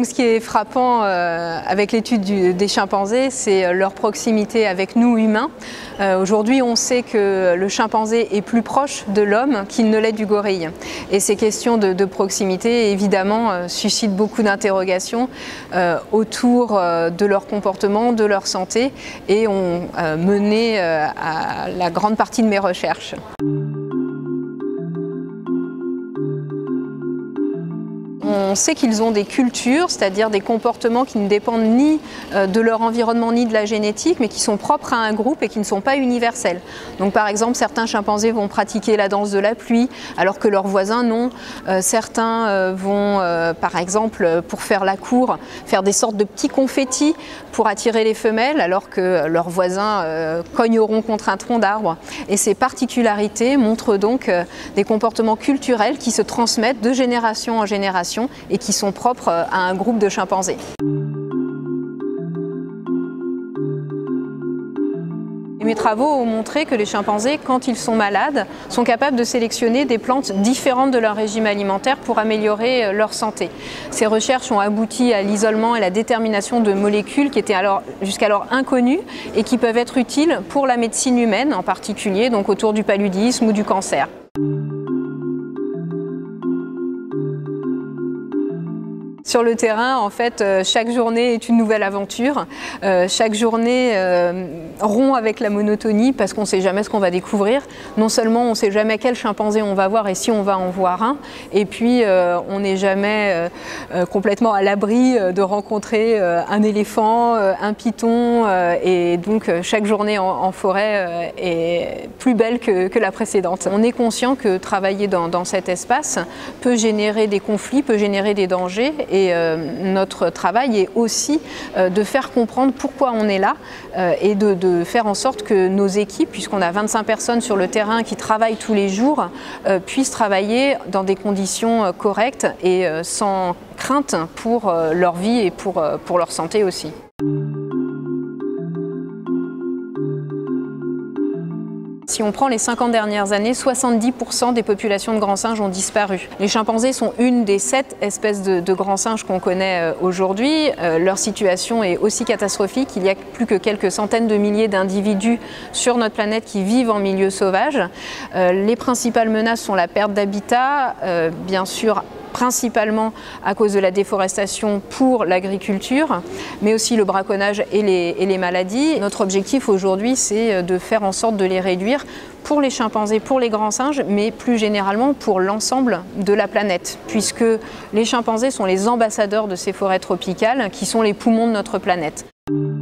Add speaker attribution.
Speaker 1: Ce qui est frappant avec l'étude des chimpanzés, c'est leur proximité avec nous humains. Aujourd'hui, on sait que le chimpanzé est plus proche de l'homme qu'il ne l'est du gorille. Et ces questions de proximité, évidemment, suscitent beaucoup d'interrogations autour de leur comportement, de leur santé, et ont mené à la grande partie de mes recherches. On sait qu'ils ont des cultures, c'est-à-dire des comportements qui ne dépendent ni de leur environnement ni de la génétique, mais qui sont propres à un groupe et qui ne sont pas universels. Donc par exemple, certains chimpanzés vont pratiquer la danse de la pluie, alors que leurs voisins non. Certains vont, par exemple, pour faire la cour, faire des sortes de petits confettis pour attirer les femelles, alors que leurs voisins cogneront contre un tronc d'arbre. Et ces particularités montrent donc des comportements culturels qui se transmettent de génération en génération et qui sont propres à un groupe de chimpanzés. Mes travaux ont montré que les chimpanzés, quand ils sont malades, sont capables de sélectionner des plantes différentes de leur régime alimentaire pour améliorer leur santé. Ces recherches ont abouti à l'isolement et la détermination de molécules qui étaient jusqu'alors inconnues et qui peuvent être utiles pour la médecine humaine en particulier, donc autour du paludisme ou du cancer. Sur le terrain, en fait, chaque journée est une nouvelle aventure. Chaque journée rompt avec la monotonie parce qu'on ne sait jamais ce qu'on va découvrir. Non seulement on ne sait jamais quel chimpanzé on va voir et si on va en voir un, et puis on n'est jamais complètement à l'abri de rencontrer un éléphant, un python, et donc chaque journée en forêt est plus belle que la précédente. On est conscient que travailler dans cet espace peut générer des conflits, peut générer des dangers. Et notre travail est aussi de faire comprendre pourquoi on est là et de faire en sorte que nos équipes, puisqu'on a 25 personnes sur le terrain qui travaillent tous les jours, puissent travailler dans des conditions correctes et sans crainte pour leur vie et pour leur santé aussi. Si on prend les 50 dernières années, 70% des populations de grands singes ont disparu. Les chimpanzés sont une des 7 espèces de grands singes qu'on connaît aujourd'hui. Leur situation est aussi catastrophique. Il y a plus que quelques centaines de milliers d'individus sur notre planète qui vivent en milieu sauvage. Les principales menaces sont la perte d'habitat, bien sûr, principalement à cause de la déforestation pour l'agriculture, mais aussi le braconnage et les maladies. Notre objectif aujourd'hui, c'est de faire en sorte de les réduire pour les chimpanzés, pour les grands singes, mais plus généralement pour l'ensemble de la planète, puisque les chimpanzés sont les ambassadeurs de ces forêts tropicales qui sont les poumons de notre planète.